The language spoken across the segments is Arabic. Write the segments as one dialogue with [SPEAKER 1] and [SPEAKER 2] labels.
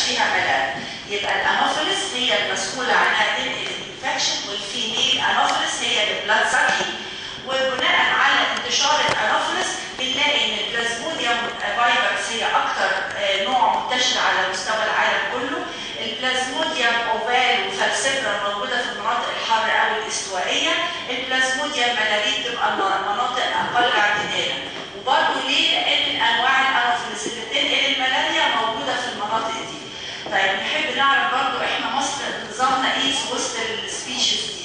[SPEAKER 1] فيها ملاريا. يبقى الانوفيلس هي المسؤوله عنها تنقل الانفكشن، والفيميل انوفيلس هي البلاد ساكي. وبناء على انتشار الانوفيلس بنلاقي ان البلازموديوم فايروس هي اكثر نوع منتشر على مستوى العالم كله. البلازموديوم اوفال وفالسيبرا موجوده في المناطق الحاره او الاستوائيه. البلازموديوم ملاريا تبقى مناطق اقل اعتدالا. وبرضه ليه؟ لان انواع الانوفيلس اللي بتنقل الملاريا موجوده في المناطق دي. طيب نحب نعرف برضه احنا مصر نظامنا ايه في وسط السبيشيز دي.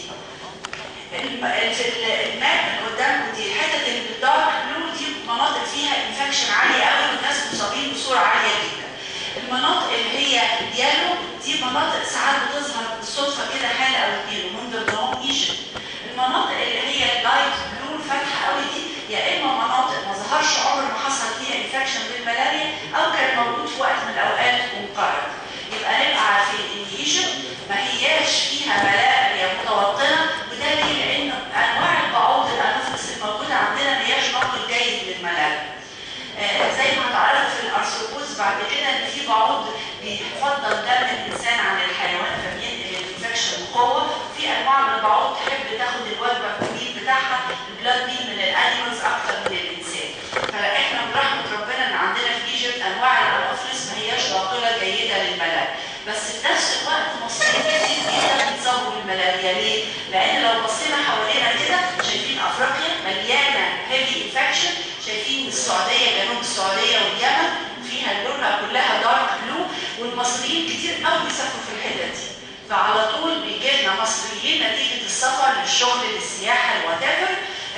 [SPEAKER 1] الماب اللي قدامكم دي الحتت اللي بالدارك بلو دي مناطق فيها انفكشن عاليه قوي والناس مصابين بصوره عاليه جدا. المناطق اللي هي يالو دي مناطق ساعات بتظهر بالصدفه كده حاله او اتنين ومن ضمنهم ايجيبت. المناطق اللي هي اللايت بلو الفاتحه قوي دي يا اما مناطق ما ظهرش عمر ما حصل فيها انفكشن بالملاريا او كان موجود في وقت من الاوقات وانقرض. يبقى نبقى عارفين ان ايجيبت ما هياش فيها ملاريا متوطنه، وده ليه؟ لان انواع البعوض الانوفيلس الموجوده عندنا ما هياش نقل جيد للملاريا. زي ما هتعرفوا في الارثروبوز بعد كده ان في بعوض بيفضل دم الانسان عن الحيوان فبينقل الانفكشن بقوه. في انواع من البعوض تحب تاخد الوجبه الكبير بتاعها البلاد بي من الانيمالز اكتر من الانسان. فاحنا برحمه ربنا ان عندنا في ايجيبت انواع الانوفيلس ما هياش ناقله جيده للملاريا. بس في نفس الوقت مصريين كتير جدا بيتصابوا بالملاريا. ليه؟ لان لو بصينا حوالينا كده شايفين افريقيا مليانه هيفي انفكشن، شايفين السعوديه جنوب السعوديه واليمن فيها لونها كلها دارك بلو، والمصريين كتير قوي بيسافروا في الحتت دي. فعلى طول بيجي لنا مصريين نتيجه السفر للشغل للسياحه الوات ايفر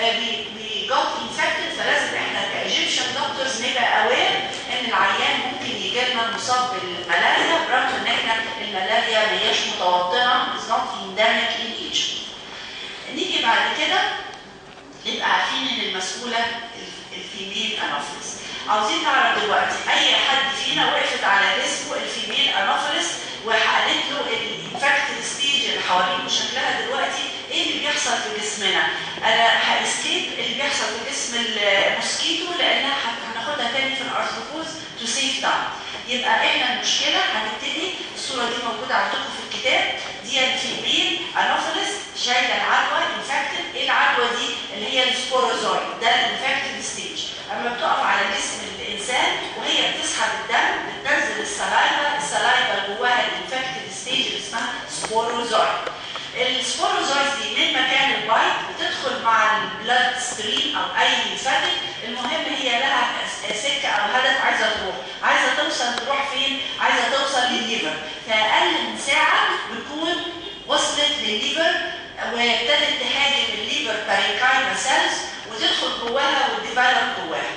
[SPEAKER 1] بيجوت انفكتد. فلازم احنا كايجيبشن دكتورز نبقى اوير ان العيان ممكن يجي لنا مصاب بالملاريا برغم ان احنا الملاريا ما هياش متوطنه از نوت انديميك ان ايجيبت. نيجي بعد كده نبقى عارفين ان المسؤوله الفيميل انوفيلس. عاوزين نعرف دلوقتي اي حد فينا وقفت على جسمه الفيميل انوفيلس وقالت له الانفكتد ستيج اللي حوالين شكلها دلوقتي ايه اللي بيحصل في جسمنا؟ انا هاسكيب اللي بيحصل في جسم الموسكيتو لانها هناخدها تاني في الارثروبوز تو سيف تايم. يبقى احنا المشكله هنبتدي الصوره دي موجوده عندكم في الكتاب دي الفيميل انوفيلس شايله العدوى انفكتد. ايه العدوى دي؟ اللي هي السبوروزويد ده الانفكتد ستيج. اما بتقف على جسم الانسان وهي بتسحب الدم بتنزل السلايفا جواها الانفكتد ستيج اللي اسمها سبوروزويد. السبوروزويد دي من مكان البايت بتدخل مع البلاد ستريم او اي فتك. المهم هي لها سكه او هدف عايزه تروح، عايزه تروح فين؟ عايزه توصل للليفر. في اقل من ساعه بتكون وصلت للليفر وابتدت تهاجم الليفر بارينكايما سيلز وتدخل جواها وتديفلوب جواها.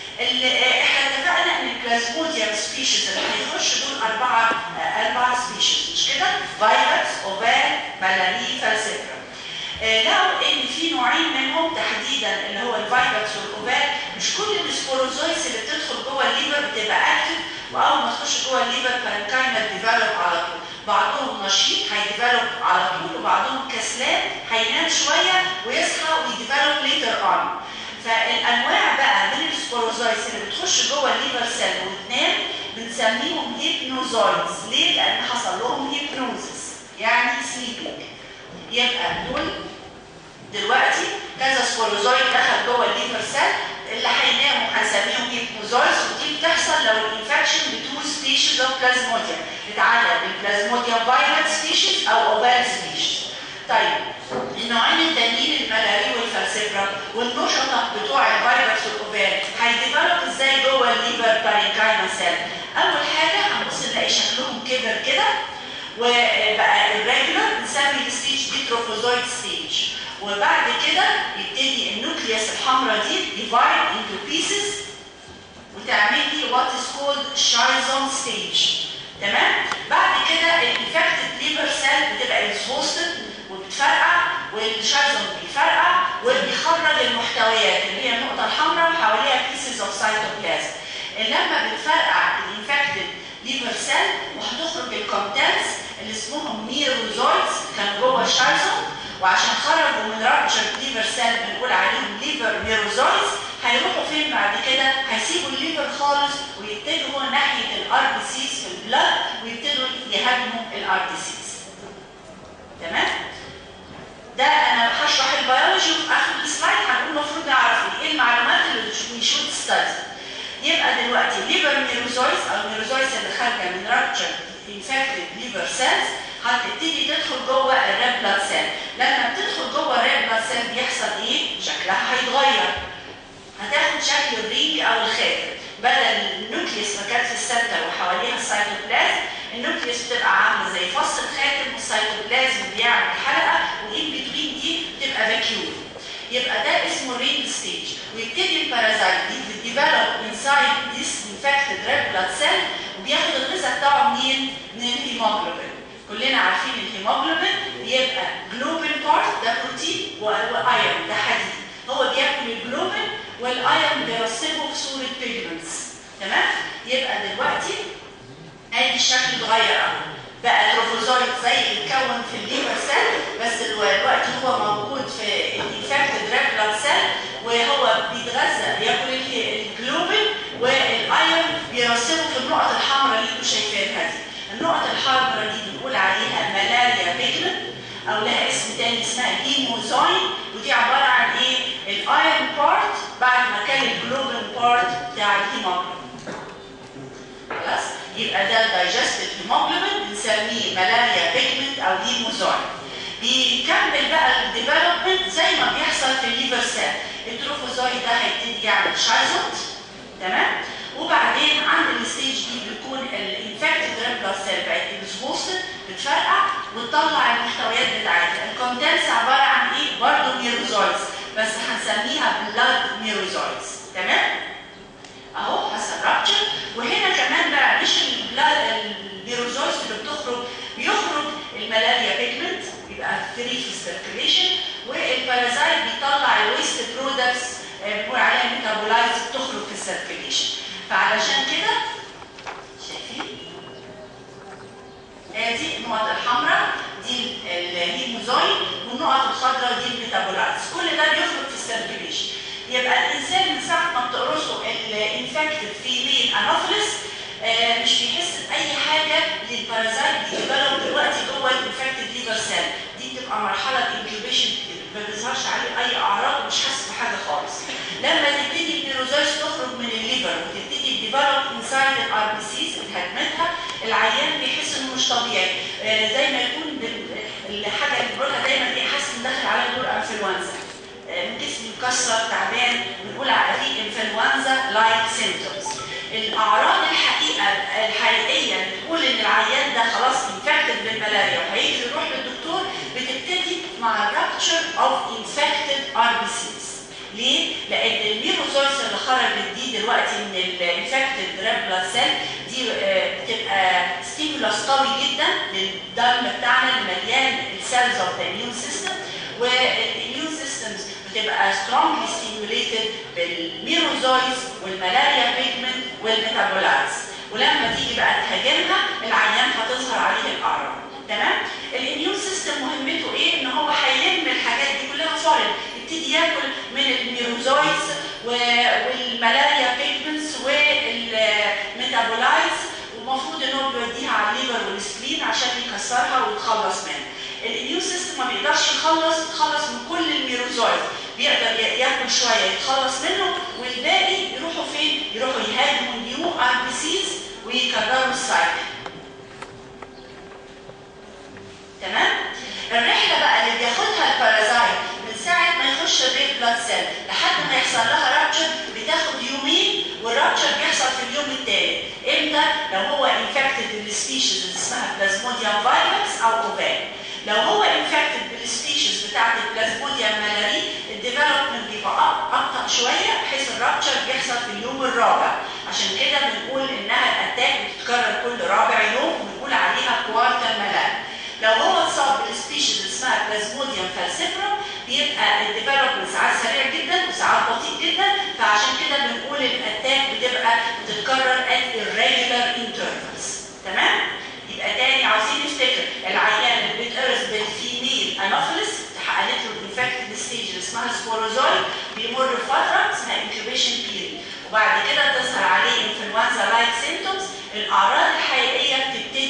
[SPEAKER 1] احنا اتفقنا ان البلازموديوم سبيشيز اللي هيخش دول اربع سبيشيز مش كده؟ فايروس، اوفال، ملاريا، فالسيبرا. لقوا ان في نوعين منهم تحديدا اللي هو الفايروس والاوفال مش كل السبوروزويدز اللي بتدخل جوه الليفر بتبقى اكتف واول ما تخش جوه الليفر بارينكايما ديفلوب على طول. بعضهم نشيط هيديفلوب على طول وبعضهم كسلان هينام شويه ويصحى ويديفلوب ليتر اون. فالانواع بقى من السبوروزويدز اللي بتخش جوه الليفر سيل وتنام بنسميهم هيبنوزويدز. ليه؟ لان حصل لهم هيبنوزس يعني سليبنج. يبقى دول دلوقتي كذا سبوروزويد دخل جوه الليفر سيل اللي هيناموا هنسميهم هيبنوزويدز. ودي بتحصل لو الانفكشن بتو سبيشيز اوف بلازموديوم اتعدى بالبلازموديوم فايروس سبيشيز او اوفال سبيشيز. طيب النوعين التانيين الملاريا والفالسيبرا والنشطه بتوع الفيروس والاوفال هيديفلوب ازاي جوه الليفر بارينكايما سيل؟ اول حاجه هنبص نلاقي شكلهم كبر كده وبقى الريجولار بنسمي الستيج دي تروفوزويد ستيج. وبعد كده يبتدي النوكليوس الحمراء دي ديفايد انتو بيسز وتعمل لي وات از كولد شايزون ستيج. تمام؟ بعد كده الانفكتد ليفر سيل بتبقى اكسبوستد وبتفرقع والشايزون بيفرقع وبيخرج المحتويات اللي هي النقطه الحمراء وحواليها بيسز اوف سايتوبلازم. لما بتفرقع الانفكتد ليفر سيل وهتخرج الكونتنتس اللي اسمهم ميروزويدز كانوا جوه الشايزون وعشان خرجوا من رابتشر ليفر سيل بنقول عليهم ليفر ميروزويدز. هيروحوا فين بعد كده؟ هيسيبوا الليفر خالص ويتجهوا ناحيه الار بي سيز في البلاد ويبتدوا بيهاجموا الار بي سيز. تمام؟ ده انا هشرح البيولوجي وفي اخر السلايد هنقول المفروض نعرف ايه المعلومات اللي وي شود ستادي. يبقى دلوقتي ليفر ميروزويز او ميروزويز اللي خارجه من رابتشر انفكتد ليفر سيلز هتبتدي تدخل جوه الريد بلاد سيل. لما بتدخل جوه الريد بلاد سيل بيحصل ايه؟ شكلها هيتغير. هتاخد شكل الرينج او الخاتم. بدل النوكليوس ما كانت في السنتر وحواليها السيتوبلازم، النوكليوس بتبقى عامله زي فص الخاتم والسيتوبلازم بيعمل حلقه وان بتوين دي بتبقى فاكيوم. يبقى ده اسمه رينج ستيج. ويبتدي البارازايت دي ديفلوب انسايد ذيس انفكتد ريد بلاد سيل وبياخد الغذاء بتاعه منين؟ من الهيموجلوبين. كلنا عارفين الهيموجلوبين بيبقى جلوبين بارت ده بروتين وايرون ده حديد. هو بياكل الجلوبين والايرون بيرسبه في صوره بيجمنتس. تمام؟ يبقى دلوقتي ادي الشكل اتغير اهو. بقى تروفوزويد زي اللي اتكون في الليفر سيل، بس دلوقتي هو موجود في الانفكتد ريد بلاد سيل وهو بيتغذى بياكل الجلوبين والايرون بيرسبه في النقط الحمراء اللي انتم شايفينها دي. النقط الحمراء دي بنقول عليها ملاريا بيجمنت او لها اسم تاني اسمها هيموزاين، ودي عباره عن ايه؟ الايرون بارت بعد ما كان الجلوبين بارت بتاع الهيموجلوبين. خلاص؟ يبقى ده الدايجستيف هيموجلوبين بنسميه ملاريا بيجمنت او هيموزاين. بيكمل بقى الديفلوبمنت زي ما بيحصل في الليفر سيل. التروفوزويد ده هيبتدي يعمل شايزوت. تمام؟ وبعدين عند الستيج دي بيكون الانفكتد ريد بلاد سيل بقت اكسبوستد بتفرقع وتطلع المحتويات بتاعتها. الكونتنتس عباره عن ايه؟ برضه ميروزويدز بس هنسميها بلاد ميروزويدز. تمام؟ اهو حصل رابتشر. وهنا كمان بقى مش الميروزويدز اللي بيخرج الملاريا بيجمنت يبقى فري في السيركيليشن، والبارازايت بيطلع الويست برودكتس بنقول عليها ميتابولايتس بتخرج في السيركيليشن. فعلشان كده شايفين ادي النقط الحمراء دي الهيموزاين والنقط الخضراء دي الميتابولايتس. كل ده بيخرج في السيركيليشن. يبقى الانسان من ساعه ما بتقرصه الانفكتد فيميل انوفيلس مش بيحس باي حاجه للبارازايت بيديفلوب دلوقتي جوه الانفكتد ليفر سيل. دي بتبقى مرحله انكيوبيشن ما بيظهرش عليه اي اعراض ومش حاسس بحاجه خالص. لما تبتدي الميروزويدز تخرج من الليفر وتبتدي تديفلوب انسايد الار بي سيز بتهاجمتها، العيان بيحس انه مش طبيعي. زي ما يكون الحاجه اللي بنقولها دايما ايه؟ حاسس ان داخل على دور انفلونزا. جسمي مكسر تعبان بنقول عليه انفلونزا لايك سيمبتومز. الاعراض الحقيقيه اللي بتقول ان العيان ده خلاص انفكتد بالملاريا وهيجي يروح للدكتور بتبتدي مع رابتشر اوف انفكتد ار بي سيز. ليه؟ لان الميروزويدز اللي خرجت دي دلوقتي من الانفكتد ريد بلاد سيل دي بتبقى ستيمولاس قوي جدا للدم بتاعنا اللي مليان السيلز اوف ذا اميون سيستم، والاميون سيستمز بتبقى strongly stimulated بالميروزويدز والملاريا بيجمنت والميتابولايتس. ولما تيجي بقى تهاجمها العيان هتظهر عليه الاعراض. تمام؟ الاميون سيستم مهمته ايه؟ ان هو هيلم الحاجات دي كلها فورين، يبتدي ياكل من الميروزويدز والملاريا بيجمنتس والميتابولايتس، والمفروض ان هو بيوديها على الليفر والسبلين عشان يكسرها ويتخلص منها. الاميون سيستم ما بيقدرش يتخلص من كل الميروزويد، بيقدر ياكل شويه يتخلص منه والباقي يروحوا فين؟ يروحوا يهاجموا نيو ار بي سيز ويكرروا السايكل. تمام؟ الرحله بقى اللي بياخدها البارازايت من ساعه ما يخش الريد بلاد سيل لحد ما يحصل لها رابتشر بتاخد يومين، والرابتشر بيحصل في اليوم الثالث. امتى؟ لو هو انفكتد بالسبيشيز اللي اسمها بلازموديوم فايروس او اوفال. لو هو انفكتد بالسبيشيز بتاعت البلازموديوم مالاري الديفلوبمنت بيبقى ابطا شويه بحيث الرابتشر بيحصل في اليوم الرابع. عشان كده بنقول انها الاتاك بتتكرر كل رابع يوم وبنقول عليها كوارتر مالاري. لو هو اتصاب بالسبيشيز اللي اسمها بلازموديوم فالسيبرم بيبقى الديفلوبمنت ساعات سريع جدا وساعات بطيء جدا، فعشان كده بنقول الاتاك بتبقى بتتكرر at irregular intervals. تمام؟ يبقى تاني عاوزين نفتكر العيان اللي بيتقرص بالفيميل انوفيلس حققت له الانفكتد ستيج اللي اسمها سبوروزويد بيمر فتره اسمها انكيوبيشن بيريد، وبعد كده تظهر عليه انفلونزا لايك سيمبتومز. الاعراض الحقيقيه بتبتدي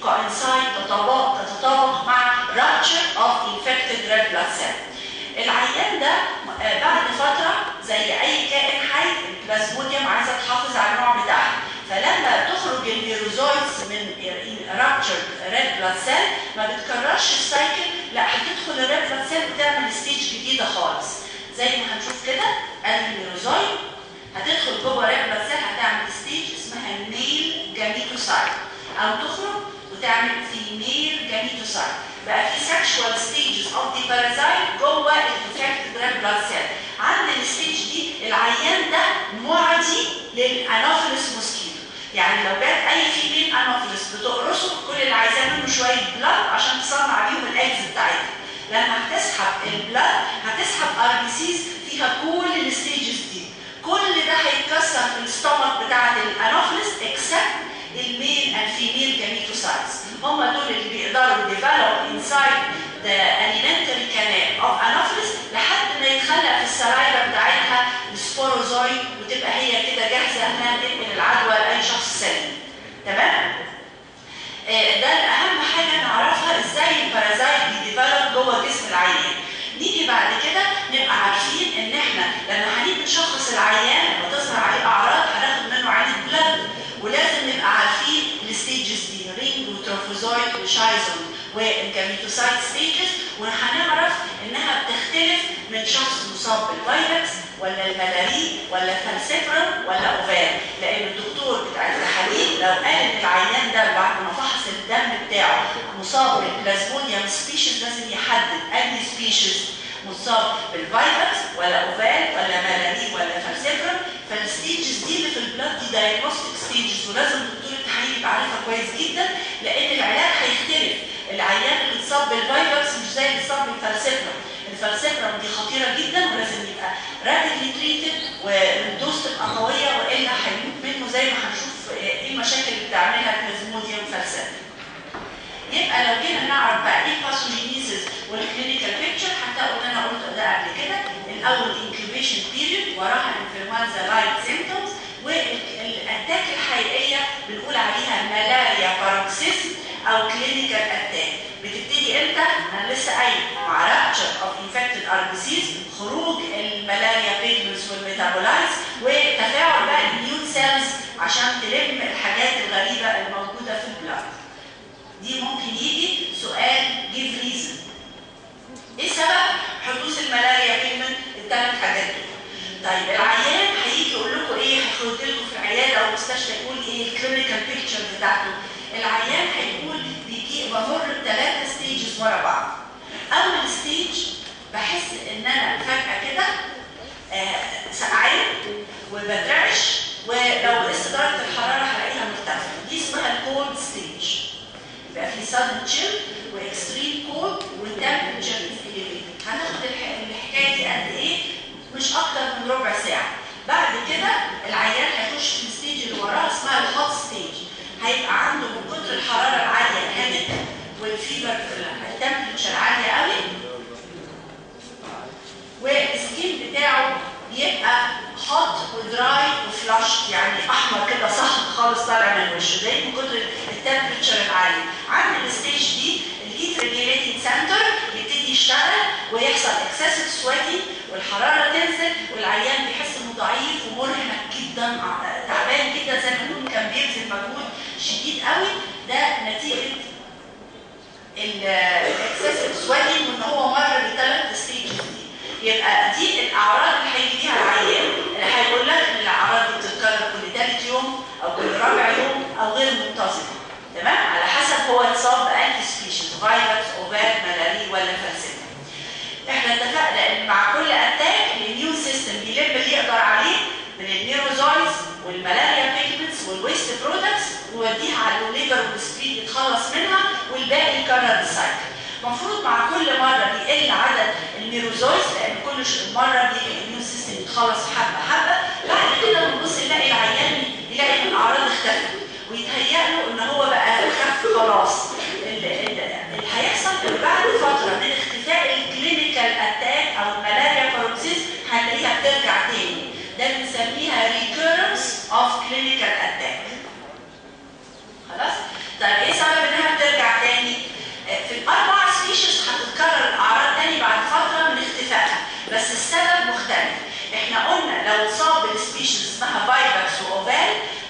[SPEAKER 1] coincide تتطابق مع rupture of infected red blood cell. العيان ده بعد فتره زي اي كائن حي البلازموديوم عايزه تحافظ على النوع بتاعها، فلما تخرج الميروزويدز من ruptured red blood cell ما بتكررش السايكل، لا هتدخل الريد بلاد سيل بتعمل ستيج جديده خالص. زي ما هنشوف كده ادي الميروزويد هتدخل جوه الريد بلاد سيل هتعمل ستيج اسمها ميل جاميتوسايت، او تخرج وتعمل فيميل جاميتوسايت. بقى في سكشوال ستيجز اوف ذا بارازايت جوه الانفكتد ريد بلاد سيل. عند الستيج دي العيان ده معدي للانوفيلس موسكيتو، يعني لو جت اي فيميل انوفيلس بتقرصه كل اللي عايزاه منه شويه بلاد عشان تصنع بيهم الاكس بتاعتها. لما هتسحب البلاد هتسحب ار بي سيز فيها كل الستيجز دي، كل ده هيتكسر في الستومك بتاعت الانوفيلس اكسبت الميل اند فيميل جاميتوسايتس. هم دول اللي بيقدروا ديفلوب انسايد ذا اليمنتري كانال اوف انوفيلس لحد ما يتخلق في السلايفا بتاعتها السبوروزويد وتبقى هي كده جاهزه انها تنقل العدوى لاي شخص سليم. تمام؟ ده اهم حاجه نعرفها ازاي البارازايت بيديفلوب جوه جسم العيان. نيجي بعد كده نبقى عارفين ان احنا لما هنيجي نشخص العيان لما تظهر عليه اعراض هناخد منه عينه بلاد، ولازم نبقى عارفين الستيجز دي رينج وتروفوزويد وشايزون والجاميتوسايت ستيجز، وهنعرف انها بتختلف من شخص مصاب بالفيروس ولا الملاري ولا فالسيفرم ولا اوفال، لان الدكتور بتاع التحاليل لو قال ان العيان ده بعد ما فحص الدم بتاعه مصاب بالبلازموديوم سبيشيز لازم يحدد انهي سبيشيز مصاب بالفيروس ولا اوفال ولا ملاري ولا فالسيفرم. فالستيجز دي اللي في البلاد دي دايجنوستيك ستيجز، ولازم دكتور التحاليل يبقى عارفها كويس جدا لان العلاج هيختلف. العيان اللي اتصاب بالفيروس مش زي اللي اتصاب بالفالسيفرم. الفالسيفرم دي خطيره جدا ولازم يبقى رابيدلي تريتد والدوز تبقى قويه والا هيموت منه زي ما هنشوف ايه المشاكل اللي بتعملها البلازموديوم فالسيفرم. يبقى لو جينا نعرف بقى ايه الباثوجينيسيس والكلينيكال بيكتشر هتلاقوا ان انا قلت ده قبل كده. الاول انكيوبيشن بيريود وراها انفلونزا لايك سيمبتومز، والاتاك الحقيقيه بنقول عليها ملاريا باروكسيزم او كلينيكال اتاك. بتبتدي امتى؟ انا لسه قايل مع رابتشر اوف انفكتد ار بي سيز، خروج الملاريا بيجمنتس والميتابولايتس وتفاعل بقى الاميون سيلز عشان تلم الحاجات الغريبه الموجوده في البلاد. دي ممكن يجي سؤال جيف ريزن. ايه سبب حدوث الملاريا بيجمنت؟ الثلاث حاجات دول. طيب العيان هيجي يقول لكم ايه؟ هيخرج لكم في العياده او المستشفى يقول ايه الكلينيكال بيكتشر بتاعته؟ العيان هيقول بيجي بمر بثلاثه ستيجز ورا بعض. اول ستيج بحس ان انا فجاه كده سقعان وبترعش، ولو قست درجه الحراره هلاقيها مرتفعه. دي اسمها الكولد ستيج. يبقى في sudden chill واكستريم كولد والتمبريتشر elevated. هناخد الحكايه دي قد ايه؟ مش اكتر من ربع ساعه. بعد كده العيان هيخش في الستيج اللي وراها اسمها الهوت ستيج. هيبقى عنده من كتر الحراره العاليه هادئ والفيبر التمبريتشر عاليه قوي، والسكين بتاعه بيبقى هوت ودراي وفلاشت، يعني احمر كده صخر خالص طالع من وشه ده من كتر التمبريتشر العالي. عند الستيج دي الهيت ريجيليتنج سنتر يبتدي يشتغل ويحصل اكسسيف سويتنج والحراره تنزل والعيان بيحس انه ضعيف ومرهق جدا تعبان جدا زي ما يكون كان بيبذل مجهود شديد قوي. ده نتيجه الاكسسيف سويتنج وان هو مر بالثلاث ستيجز دي. يبقى دي الاعراض اللي هيجي بيها العيان، اللي هيقول لك ان الاعراض دي بتتكرر كل ثالث يوم او كل رابع يوم او غير منتظمه. تمام؟ على حسب هو اتصاب بانتي سبيشيز، فيروس، اوفال، ملاري ولا فالسيفرم. احنا اتفقنا ان مع كل اتاك الاميون سيستم بيلم اللي يقدر عليه من النيروزويدز والملاريا بيجمنتس والويست برودكتس ويوديها على الليفر والسبلين يتخلص منها والباقي يكرر السايكل. المفروض مع كل مره بيقل عدد النيروزويدز لان كل مره بيجي الاميون سيستم يتخلص حبه حبه. بعد كده بنبص نلاقي العيان يلاقي ان الاعراض اختفت ويتهيأ له ان هو بقى خف خلاص. اللي هيحصل ان بعد فتره من اختفاء الكلينيكال اتاك او الملاريا باروكسيز هنلاقيها بترجع تاني. ده بنسميها recurrence of clinical attack. خلاص؟ طيب ايه سبب انها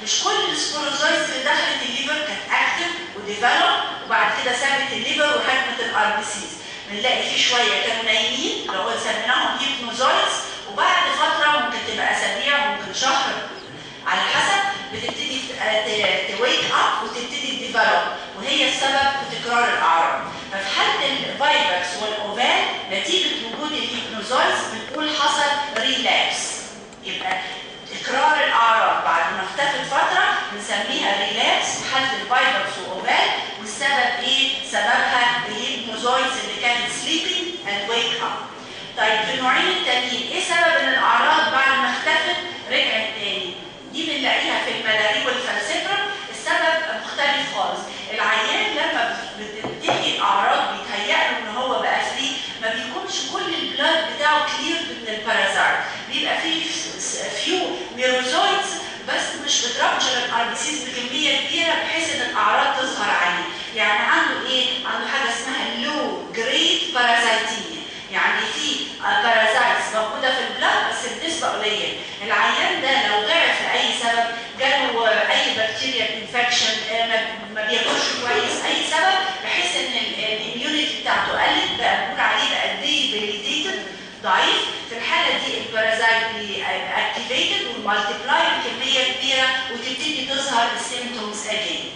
[SPEAKER 1] مش كل السبوروزايتس اللي دخلت الليفر كانت اكتف وديفلوب وبعد كده سابت الليفر وهجمت الار بي سيز. بنلاقي في شويه كانوا نايمين اللي هو سميناهم هيبنوزايتس، وبعد فتره ممكن تبقى اسابيع ممكن شهر على حسب بتبتدي تويك اب وتبتدي تديفلوب، وهي السبب في تكرار الاعراض. ففي حاله الفايبرز والاوفال نتيجه وجود الهيبنوزايتس بنقول حصل ريلابس، يبقى تكرار الاعراض بعد ما اختفت فتره بنسميها ريلابس في حاله الفايبرز والاوفال. والسبب ايه؟ سببها الهيبنوزايتس اللي كانت سليبنج اند ويك اب. طيب في النوعين التانيين ايه سبب ان الاعراض بعد ما اختفت رجعت تاني؟ دي بنلاقيها في الملاري والفالسيبرم. السبب مختلف خالص. العيان لما بتنتهي الاعراض بيتهيأ له ان هو بقى فري، ما بيكونش كل البلاد بتاعه كلير من البارازايت، بيبقى فيه فيو ميروزويتس بس مش بترابتشر الار بي سيز بكميه كبيره بحيث ان الاعراض تظهر عليه. يعني عنده ايه؟ عنده حاجه اسمها لو جريد بارازايتيه، يعني في بارازايتس موجوده في البلاد بس بنسبه قليله. العيان ده لو ضعف لاي سبب، جاله اي بكتيريا انفكشن، ما بياكلش كويس، اي سبب بحيث ان الاميونيتي بتاعته قلت، بقى بنقول عليه بقى ديبيليتيتد ضعيف. في الحاله دي البارازايت اكتيفيتد والمالتيبلاي بكميه كبيره وتبتدي تظهر السيمتومز اجين.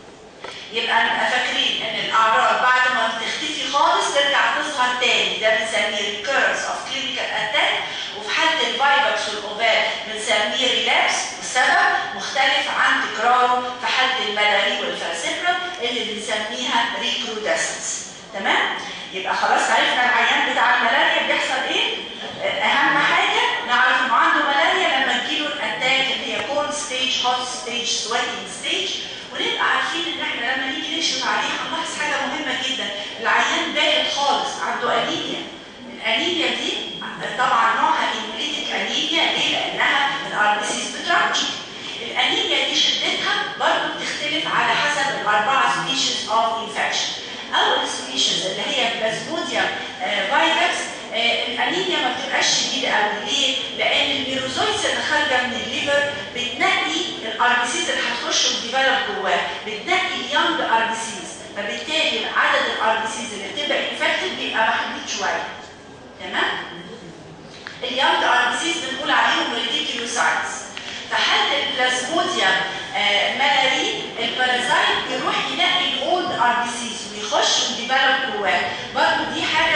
[SPEAKER 1] يبقى نبقى فاكرين ان الاعراض بعد ما بتختفي خالص ترجع تظهر تاني، ده بنسميه recurrence of clinical attack. وفي حاله الفايبرز والاوفال بنسميه ريلابس، والسبب مختلف عن تكراره في حاله الملاري والفالسيبرم اللي بنسميها ريكرودسنس. تمام؟ يبقى خلاص عرفنا العيان بتاع الملاريا بيحصل ايه؟ اهم حاجه نعرف انه عنده ملاريا لما تجيله الاتاك اللي هي كولد ستيج، هوت ستيج، سويتنج ستيج. ونبقى عارفين ان احنا لما نيجي نكشف عليه هنلاحظ حاجه مهمه جدا، العيان بارد خالص، عنده انيميا. الانيميا دي طبعا نوعها هيموليتيك انيميا، ليه؟ لانها الار بي سيز بترابتشر. الانيميا دي شدتها برضه بتختلف على حسب الاربعه سبيشيز اوف انفكشن. اول سبيشيز اللي هي بلازموديوم فايروس، الانيميا ما بتبقاش شديده قوي، ليه؟ لان الميروزويتس اللي خارجه من الليفر بتنقي الار بي سيز اللي هتخش وتديفلوب جواه، بتنقي اليونج ار بي سيز، فبالتالي عدد الار بي سيز اللي بتبقى انفكتد بيبقى محدود شويه. تمام؟ اليونج ار بي سيز بنقول عليهم ريديكيولوسايتس. فحالة البلازموديوم ملاري البارازايت بيروح ينقي الاولد ار بي سيز ويخش ويديفلوب جواه، برضه دي حاجه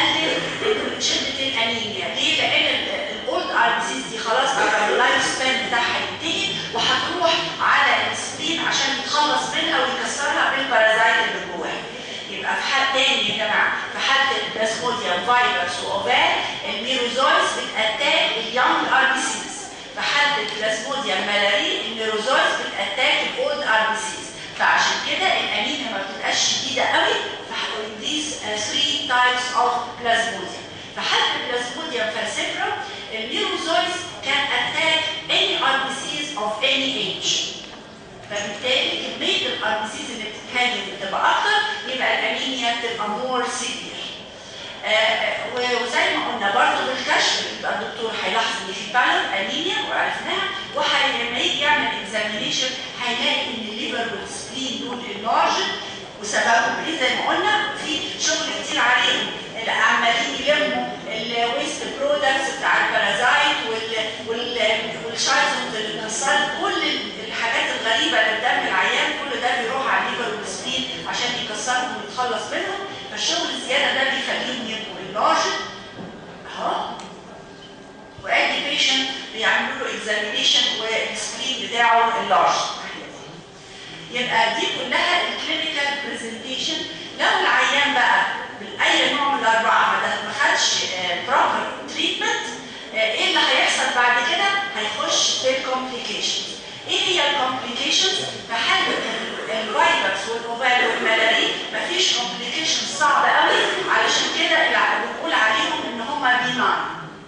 [SPEAKER 1] بتقلل شده الانيميا، ليه؟ لان الاولد ار بي سيز دي خلاص بقى اللايف سبان بتاعها ينتهي وهتروح على السبين عشان يتخلص منها ويكسرها بالبارازايت اللي جواها. يبقى في حال تاني يا جماعه، في حاله البلازموديوم فايروس واوفال الميروزويتس بتاتاك اليونج ار بي سيز. في حاله البلازموديوم ملاري الميروزويتس بتاتاك الاولد ار بي سيز. فعشان كده الانيميا ما بتبقاش شديده قوي في these 3 types of plasmodium. في حاله البلازموديوم فالسيبرم الميروزويتس can attack any RBCs of any age. فبالتالي كميه الاربيسيز اللي بتتهاجم بتبقى اكتر، يبقى الانيميا بتبقى more severe. وزي ما قلنا برضه بالكشف يبقى الدكتور هيلاحظ ان في فعلا انيميا وعرفناها، ولما يجي يعمل اكزامينيشن هيلاقي ان الليفر والسبلين دول انلارجد، وسببهم ايه؟ زي ما قلنا في شغل كتير عليهم، عمالين يلموا الويست برودكتس بتاع البارازايت والشايزونز اللي بتحصل، كل الحاجات الغريبه اللي قدام العيان كل ده بيروح على الليفر والسبلين عشان يكسرهم ويتخلص منهم. فالشغل الزياده ده بيخليهم يبقوا انلارجد اهو. وادي بيشنت بيعملوا له اكزامينيشن والسكرين بتاعه انلارجد. يبقى دي كلها الكلينيكال برزنتيشن. لو العيان بقى باي نوع من الاربعه ما خدش بروبر تريتمنت، ايه اللي هيحصل بعد كده؟ هيخش في الكومبليكيشنز. ايه هي الكومبليكيشنز؟ في حاله الفايروس والاوفال والملاري مفيش كومبليكيشنز صعبه قوي، علشان كده بنقول عليهم ان هم بيناين.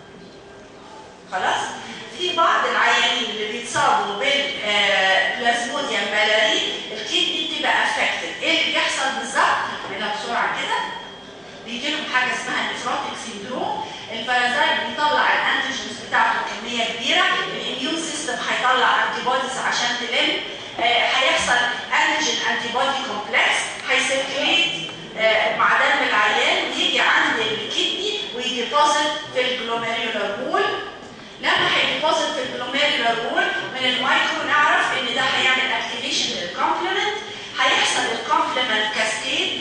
[SPEAKER 1] خلاص؟ في بعض العيانين اللي بيتصابوا بالبلازموديوم ملاري الكدني بتبقى افكتد. ايه اللي بيحصل بالظبط؟ هنعملها بسرعه كده. بيجي لهم حاجه اسمها نفروتيك سيندروم، البارازايت بيطلع الانتيجنز بتاعته بكميه كميه كبيره، الاميون سيستم هيطلع انتي بوديز عشان تلم، هيحصل انتيجين انتي بودي كومبلكس هيسيركليت مع دم العيان ويجي عند الكدني ويديبوزيت في الجلوميريولار وول. لما هيديبوزيت في الجلوميريولار وول من المايكرو نعرف ان ده هيعمل اكتيفيشن للكومبلمنت، هيحصل الكومبلمنت كاسكيد